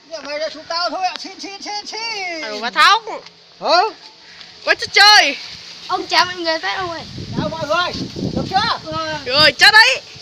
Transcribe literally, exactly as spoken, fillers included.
Mày ra xuống tao thôi ạ, xin xin xin xin. Ừ bà Thông. Hả? Quá chất chơi. Ông chào mọi người tới ông ơi. Chào mọi người, được chưa? Rồi chết đấy.